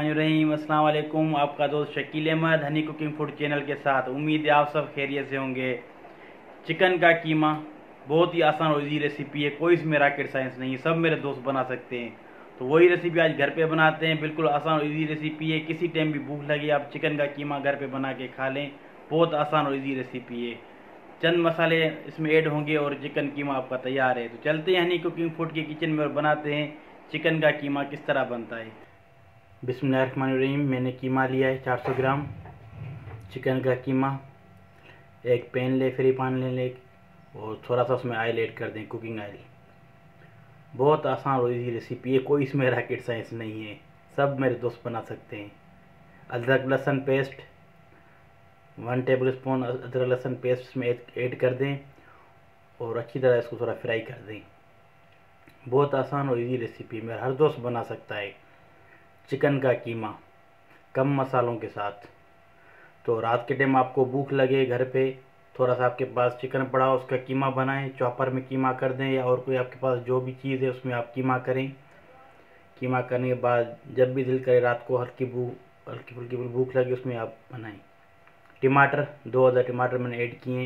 बिस्मिल्लाहिर्रहमानिर्रहीम। अस्सलाम वालेकुम। आपका दोस्त Shakeel Ahmed honey cooking food channel के साथ। उम्मीद है आप सब खैरियत से होंगे। चिकन का कीमा बहुत ही आसान और ईजी रेसिपी है, कोई इसमें रॉकेट साइंस नहीं है, सब मेरे दोस्त बना सकते हैं। तो वही रेसिपी आज घर पे बनाते हैं। बिल्कुल आसान और ईजी रेसिपी है, किसी टाइम भी भूख लगे आप चिकन का कीमा घर पे बना के खा लें। बहुत आसान और ईजी रेसिपी है। चंद मसाले इसमें ऐड होंगे और चिकन कीमा आपका तैयार है। तो चलते हैं हनी कुकिंग फूड के किचन में और बनाते हैं चिकन का कीमा किस तरह बनता है। बिस्मिल्लाहिर्रहमानिर्रहीम। मैंने कीमा लिया है 400 ग्राम चिकन का कीमा। एक पैन ले, फ्री पान ले लें और थोड़ा सा उसमें ऑयल ऐड कर दें, कुकिंग ऑयल। बहुत आसान और इजी रेसिपी है, कोई इसमें रॉकेट साइंस नहीं है, सब मेरे दोस्त बना सकते हैं। अदरक लहसुन पेस्ट 1 टेबल स्पून अदरक लहसुन पेस्ट इसमें ऐड कर दें और अच्छी तरह इसको थोड़ा फ्राई कर दें। बहुत आसान और इजी रेसिपी, मेरा हर दोस्त बना सकता है चिकन का कीमा कम मसालों के साथ। तो रात के टाइम आपको भूख लगे, घर पे थोड़ा सा आपके पास चिकन पड़ा हो, उसका कीमा बनाएं, चॉपर में कीमा कर दें या और कोई आपके पास जो भी चीज़ है उसमें आप कीमा करें। कीमा करने के बाद जब भी दिल करे रात को हल्की फुल्की भूख लगे उसमें आप बनाएं। टमाटर 2 अदर टमाटर मैंने ऐड किए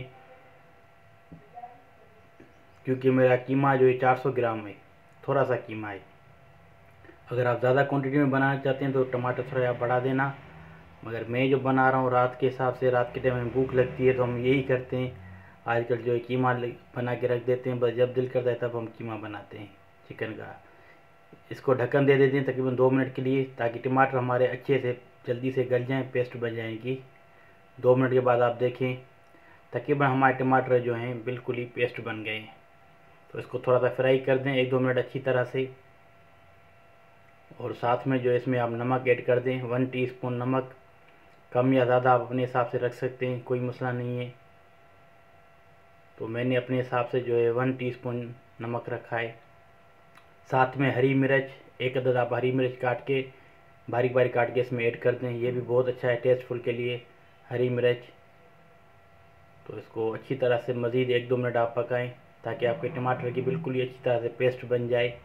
क्योंकि मेरा कीमा जो है 400 ग्राम है, थोड़ा सा कीमा है। अगर आप ज़्यादा क्वांटिटी में बनाना चाहते हैं तो टमाटर थोड़ा आप बढ़ा देना, मगर मैं जो बना रहा हूँ रात के हिसाब से, रात के टाइम में भूख लगती है तो हम यही करते हैं। आजकल जो है कीमा बना के रख देते हैं, बस जब दिल करता है तब हम कीमा बनाते हैं चिकन का। इसको ढक्कन दे देते हैं तकरीबन 2 मिनट के लिए, ताकि टमाटर हमारे अच्छे से जल्दी से गल जाएँ, पेस्ट बन जाएगी। 2 मिनट के बाद आप देखें तकरीबन हमारे टमाटर जो हैं बिल्कुल ही पेस्ट बन गए। तो इसको थोड़ा सा फ्राई कर दें 1-2 मिनट अच्छी तरह से। और साथ में जो इसमें आप नमक ऐड कर दें 1 टीस्पून नमक। कम या ज़्यादा आप अपने हिसाब से रख सकते हैं, कोई मसला नहीं है। तो मैंने अपने हिसाब से जो है 1 टीस्पून नमक रखा है। साथ में हरी मिर्च 1 अदद आप हरी मिर्च काट के बारीक बारीक काट के इसमें ऐड कर दें, ये भी बहुत अच्छा है टेस्टफुल के लिए हरी मिर्च। तो इसको अच्छी तरह से मज़ीद 1-2 मिनट आप पकाएं ताकि आपके टमाटर की बिल्कुल ही अच्छी तरह से पेस्ट बन जाए।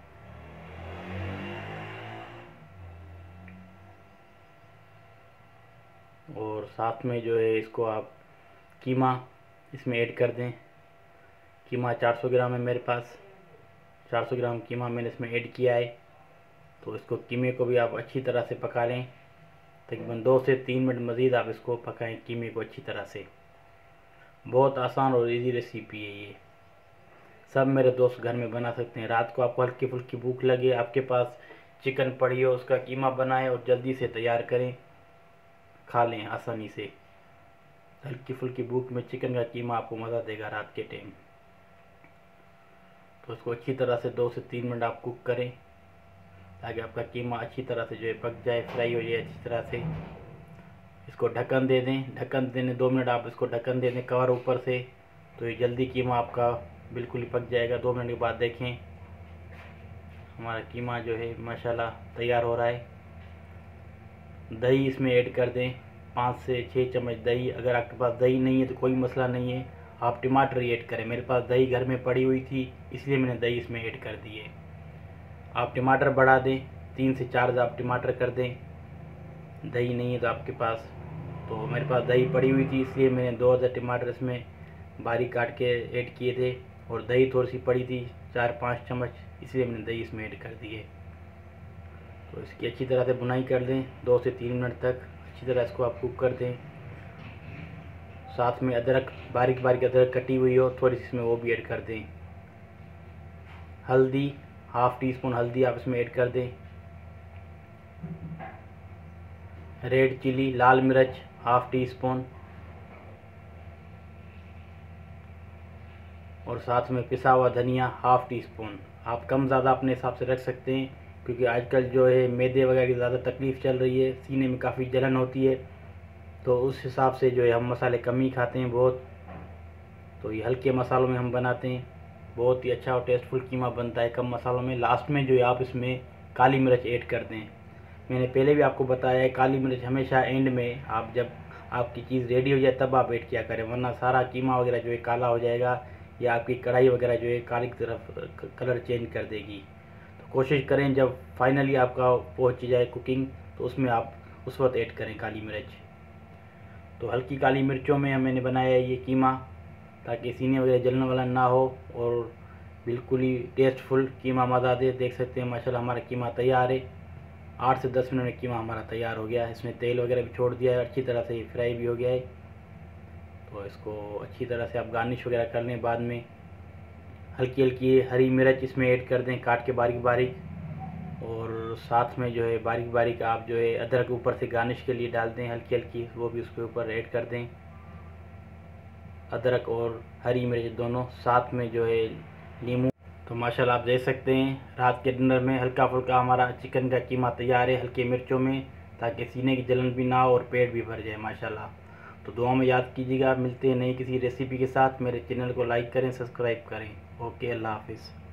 और साथ में जो है इसको आप कीमा इसमें ऐड कर दें। कीमा 400 ग्राम है मेरे पास, 400 ग्राम कीमा मैंने इसमें ऐड किया है। तो इसको कीमे को भी आप अच्छी तरह से पका लें, तकरीबन 2 से 3 मिनट मज़ीद आप इसको पकाएं कीमे को अच्छी तरह से। बहुत आसान और इजी रेसिपी है ये, सब मेरे दोस्त घर में बना सकते हैं। रात को आपको हल्की फुल्की भूख लगे, आपके पास चिकन पड़ी हो, उसका कीमा बनाएं और जल्दी से तैयार करें, खा लें आसानी से। हल्की फुल्की भूख में चिकन का कीमा आपको मज़ा देगा रात के टाइम। तो उसको अच्छी तरह से 2 से 3 मिनट आप कुक करें ताकि आपका कीमा अच्छी तरह से जो है पक जाए, फ्राई हो जाए अच्छी तरह से। इसको ढक्कन दे दें, ढक्कन देने 2 मिनट आप इसको ढक्कन दे दें कवर ऊपर से, तो ये जल्दी कीमा आपका बिल्कुल ही पक जाएगा। 2 मिनट के बाद देखें हमारा कीमा जो है माशाल्लाह तैयार हो रहा है। दही इसमें ऐड कर दें 5 से 6 चम्मच दही। अगर आपके पास दही नहीं है तो कोई मसला नहीं है, आप टमाटर ही ऐड करें। मेरे पास दही घर में पड़ी हुई थी इसलिए मैंने दही इसमें ऐड कर दी है। आप टमाटर बढ़ा दें, 3 से 4 आप टमाटर कर दें। दही नहीं है तो आपके पास, तो मेरे पास दही पड़ी हुई थी इसलिए मैंने 2 अदर टमाटर इसमें बारीक काट के ऐड किए थे। और दही थोड़ी सी पड़ी थी 4-5 चम्मच, इसलिए मैंने दही इसमें ऐड कर दी है। तो इसकी अच्छी तरह से बुनाई कर दें 2 से 3 मिनट तक, अच्छी तरह इसको आप कुक कर दें। साथ में अदरक बारीक बारीक अदरक कटी हुई हो थोड़ी सी इसमें वो भी ऐड कर दें। हल्दी 1/2 टीस्पून हल्दी आप इसमें ऐड कर दें। रेड चिली लाल मिर्च 1/2 टीस्पून। और साथ में पिसा हुआ धनिया 1/2 टीस्पून। आप कम ज़्यादा अपने हिसाब से रख सकते हैं, क्योंकि आजकल जो है मैदे वगैरह की ज़्यादा तकलीफ़ चल रही है, सीने में काफ़ी जलन होती है, तो उस हिसाब से जो है हम मसाले कम ही खाते हैं बहुत। तो ये हल्के मसालों में हम बनाते हैं, बहुत ही अच्छा और टेस्टफुल कीमा बनता है कम मसालों में। लास्ट में जो है आप इसमें काली मिर्च ऐड कर दें। मैंने पहले भी आपको बताया है काली मिर्च हमेशा एंड में, आप जब आपकी चीज़ रेडी हो जाए तब आप ऐड किया करें, वरना सारा कीमा वगैरह जो है काला हो जाएगा या आपकी कढ़ाई वगैरह जो है काली की तरफ कलर चेंज कर देगी। तो कोशिश करें जब फाइनली आपका पहुंच जाए कुकिंग तो उसमें आप उस वक्त ऐड करें काली मिर्च। तो हल्की काली मिर्चों में मैंने बनाया है ये कीमा, ताकि सीने वगैरह जलने वाला ना हो और बिल्कुल ही टेस्टफुल कीमा मज़ा दे। देख सकते हैं माशाल्लाह हमारा कीमा तैयार है। 8 से 10 मिनट में कीमा हमारा तैयार हो गया है। इसमें तेल वगैरह भी छोड़ दिया है, अच्छी तरह से फ्राई भी हो गया है। तो इसको अच्छी तरह से आप गार्निश वगैरह कर लें। बाद में हल्की हल्की हरी मिर्च इसमें ऐड कर दें काट के बारीक बारीक, और साथ में जो है बारीक बारीक आप जो है अदरक ऊपर से गार्निश के लिए डाल दें हल्की हल्की, वो भी उसके ऊपर ऐड कर दें। अदरक और हरी मिर्च दोनों साथ में जो है नींबू। तो माशाल्लाह आप देख सकते हैं रात के डिनर में हल्का फुल्का हमारा चिकन का कीमा तैयार है हल्के मिर्चों में, ताकि सीने की जलन भी ना हो और पेट भी भर जाए माशाल्लाह। तो दुआ में याद कीजिएगा। मिलते हैं नई किसी रेसिपी के साथ। मेरे चैनल को लाइक करें, सब्सक्राइब करें। ओके, अल्लाह हाफिज़।